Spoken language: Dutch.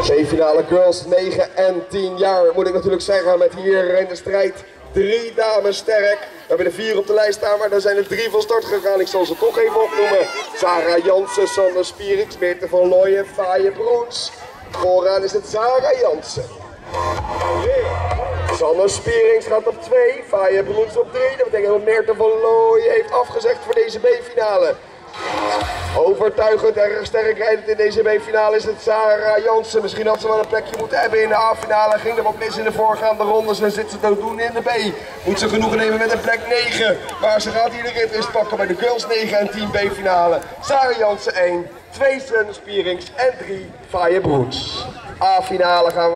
B-finale girls 9 en 10 jaar, moet ik natuurlijk zeggen, met hier in de strijd 3 dames sterk. We hebben er 4 op de lijst staan, maar daar zijn er 3 van start gegaan. Ik zal ze toch even opnoemen. Sarah Jansen, Sander Spierings, Meerte van Looyen, Faaie Broens. Vooraan is het Sarah Jansen. Sander Spierings gaat op 2, Faaie Broens op 3. Dat betekent dat Meerte van Looyen heeft afgezegd voor deze B-finale. Overtuigend, erg sterk rijdend in deze B-finale is het Sarah Jansen. Misschien had ze wel een plekje moeten hebben in de A-finale. Ging er wat mis in de voorgaande rondes en zit ze het ook doen in de B. Moet ze genoegen nemen met een plek 9. Maar ze gaat hier de ritrist pakken bij de girls 9 en 10 B-finale. Sarah Jansen 1, 2 Sander Spierings en 3 Faaie Broens. A-finale gaan we.